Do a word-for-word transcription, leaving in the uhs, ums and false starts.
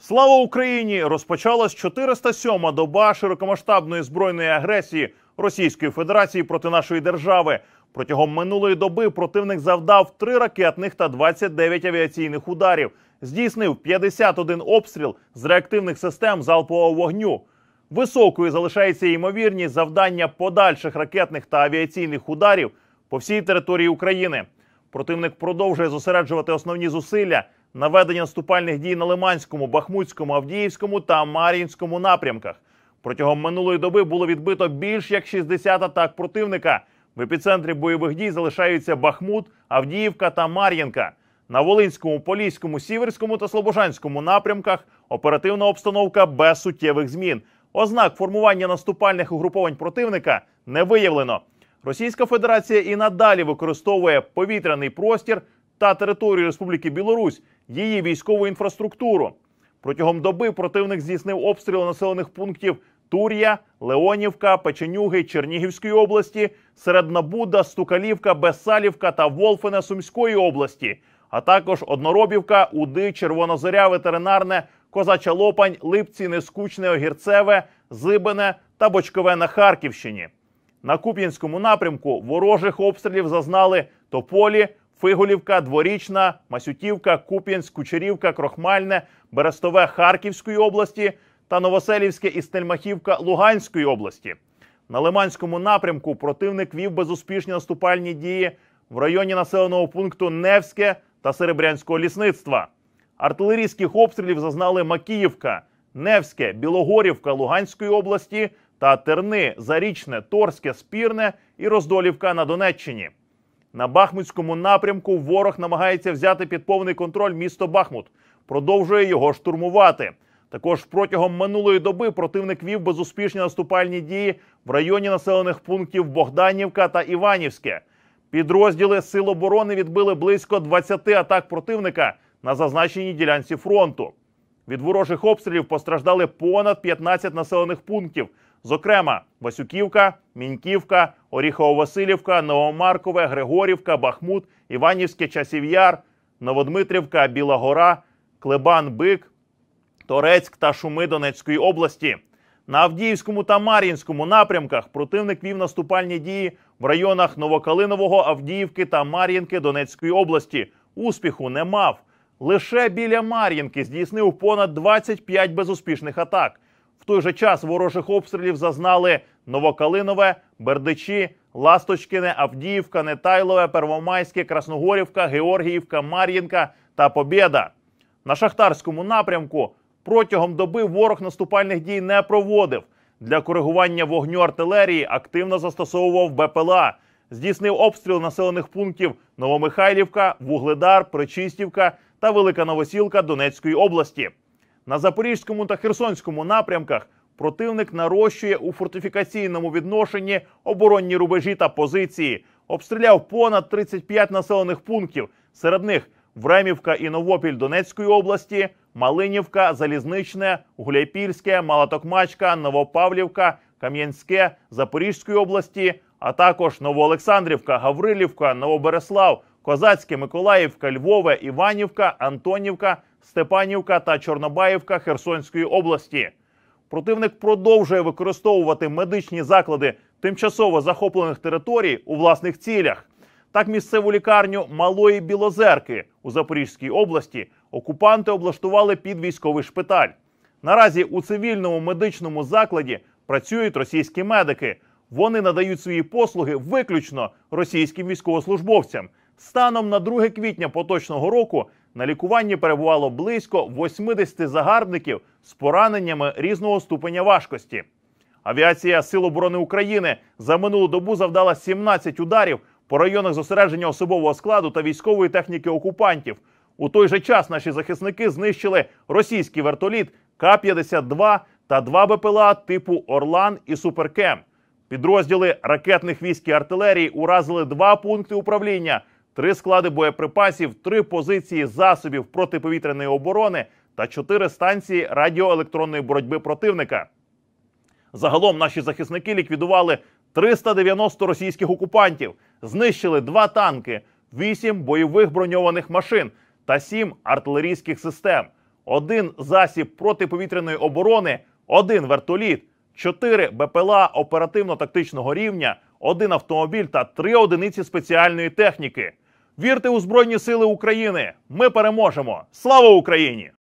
Слава Україні! Розпочалась чотириста сьома доба широкомасштабної збройної агресії Російської Федерації проти нашої держави. Протягом минулої доби противник завдав три ракетних та двадцять дев'ять авіаційних ударів. Здійснив п'ятдесят один обстріл з реактивних систем залпового вогню. Високою залишається ймовірність завдання подальших ракетних та авіаційних ударів по всій території України. Противник продовжує зосереджувати основні зусилля на ведення наступальних дій на Лиманському, Бахмутському, Авдіївському та Мар'їнському напрямках. Протягом минулої доби було відбито більш як шістдесят атак противника. В епіцентрі бойових дій залишаються Бахмут, Авдіївка та Мар'їнка. На Волинському, Поліському, Сіверському та Слобожанському напрямках оперативна обстановка без суттєвих змін. Ознак формування наступальних угруповань противника не виявлено. Російська Федерація і надалі використовує повітряний простір та територію Республіки Білорусь, її військову інфраструктуру. Протягом доби противник здійснив обстріли населених пунктів Тур'я, Леонівка, Печенюги Чернігівської області, Середнабуда, Стукалівка, Бессалівка та Волфине Сумської області, а також Одноробівка, Уди, Червонозоря, Ветеринарне, Козача Лопань, Липці, Нескучне, Огірцеве, Зибине та Бочкове на Харківщині. На Куп'янському напрямку ворожих обстрілів зазнали Тополі, Фиголівка, Дворічна, Масютівка, Куп'янськ, Кучерівка, Крохмальне, Берестове Харківської області та Новоселівське і Стельмахівка Луганської області. На Лиманському напрямку противник вів безуспішні наступальні дії в районі населеного пункту Невське та Серебрянського лісництва. Артилерійських обстрілів зазнали Макіївка, Невське, Білогорівка Луганської області та Терни, Зарічне, Торське, Спірне і Роздолівка на Донеччині. На Бахмутському напрямку ворог намагається взяти під повний контроль місто Бахмут, продовжує його штурмувати. Також протягом минулої доби противник вів безуспішні наступальні дії в районі населених пунктів Богданівка та Іванівське. Підрозділи Сил оборони відбили близько двадцяти атак противника на зазначеній ділянці фронту. Від ворожих обстрілів постраждали понад п'ятнадцять населених пунктів, зокрема Васюківка, Міньківка, Оріхово-Василівка, Новомаркове, Григорівка, Бахмут, Іванівське, Часів Яр, Новодмитрівка, Біла Гора, Клебан-Бик, Торецьк та Шуми Донецької області. На Авдіївському та Мар'їнському напрямках противник вів наступальні дії в районах Новокалинового, Авдіївки та Мар'їнки Донецької області. Успіху не мав. Лише біля Мар'їнки здійснив понад двадцять п'ять безуспішних атак. В той же час ворожих обстрілів зазнали Новокалинове, Бердичі, Ласточкине, Авдіївка, Нетайлове, Первомайське, Красногорівка, Георгіївка, Мар'їнка та Побєда. На Шахтарському напрямку протягом доби ворог наступальних дій не проводив. Для коригування вогню артилерії активно застосовував БПЛА. Здійснив обстріл населених пунктів Новомихайлівка, Вугледар, Причистівка та Велика Новосілка Донецької області. На Запорізькому та Херсонському напрямках противник нарощує у фортифікаційному відношенні оборонні рубежі та позиції. Обстріляв понад тридцять п'ять населених пунктів, серед них Времівка і Новопіль Донецької області, Малинівка, Залізничне, Гуляйпільське, Малотокмачка, Новопавлівка, Кам'янське Запорізької області, а також Новоолександрівка, Гаврилівка, Новобереслав, Козацьке, Миколаївка, Львове, Іванівка, Антонівка, Степанівка та Чорнобаївка Херсонської області. Противник продовжує використовувати медичні заклади тимчасово захоплених територій у власних цілях. Так, місцеву лікарню Малої Білозерки у Запорізькій області окупанти облаштували під військовий шпиталь. Наразі у цивільному медичному закладі працюють російські медики. Вони надають свої послуги виключно російським військовослужбовцям. Станом на друге квітня поточного року на лікуванні перебувало близько восьмидесяти загарбників з пораненнями різного ступеня важкості. Авіація Сил оборони України за минулу добу завдала сімнадцять ударів по районах зосередження особового складу та військової техніки окупантів. У той же час наші захисники знищили російський вертоліт Ка п'ятдесят два та два БПЛА типу «Орлан» і «Суперкем». Підрозділи ракетних військ і артилерії уразили два пункти управління, три склади боєприпасів, три позиції засобів протиповітряної оборони та чотири станції радіоелектронної боротьби противника. Загалом наші захисники ліквідували триста дев'яносто російських окупантів, знищили два танки, вісім бойових броньованих машин та сім артилерійських систем. один засіб протиповітряної оборони, один вертоліт, чотири БПЛА оперативно-тактичного рівня, один автомобіль та три одиниці спеціальної техніки. Вірте у Збройні Сили України! Ми переможемо! Слава Україні!